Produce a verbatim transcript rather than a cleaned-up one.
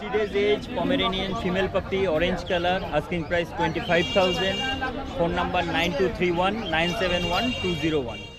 three days age, Pomeranian female puppy, orange color, asking price twenty-five thousand. Phone number nine two three one nine seven one two zero one.